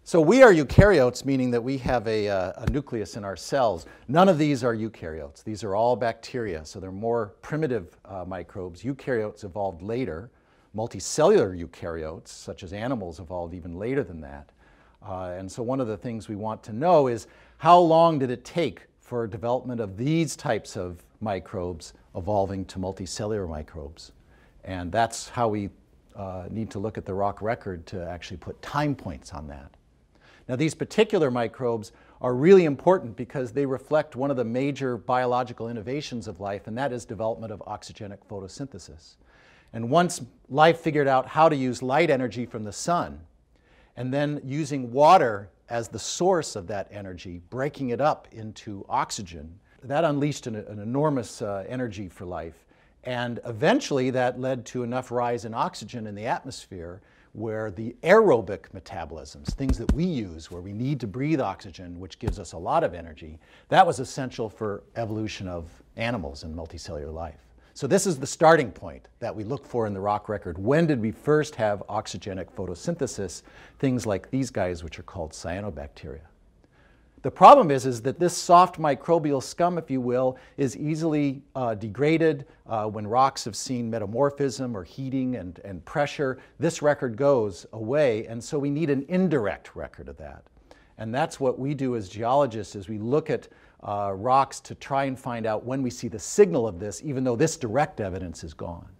So we are eukaryotes, meaning that we have a nucleus in our cells. None of these are eukaryotes. These are all bacteria, so they're more primitive microbes. Eukaryotes evolved later. Multicellular eukaryotes, such as animals, evolved even later than that. And so one of the things we want to know is how long did it take for development of these types of microbes evolving to multicellular microbes? And that's how we need to look at the rock record to actually put time points on that. Now, these particular microbes are really important because they reflect one of the major biological innovations of life, and that is development of oxygenic photosynthesis. And once life figured out how to use light energy from the sun, and then using water as the source of that energy, breaking it up into oxygen, that unleashed an enormous energy for life. And eventually that led to enough rise in oxygen in the atmosphere where the aerobic metabolisms, things that we use where we need to breathe oxygen, which gives us a lot of energy, that was essential for evolution of animals and multicellular life. So this is the starting point that we look for in the rock record. When did we first have oxygenic photosynthesis? Things like these guys, which are called cyanobacteria. The problem is that this soft microbial scum, if you will, is easily degraded when rocks have seen metamorphism or heating and pressure. This record goes away, and so we need an indirect record of that. And that's what we do as geologists, is we look at rocks to try and find out when we see the signal of this, even though this direct evidence is gone.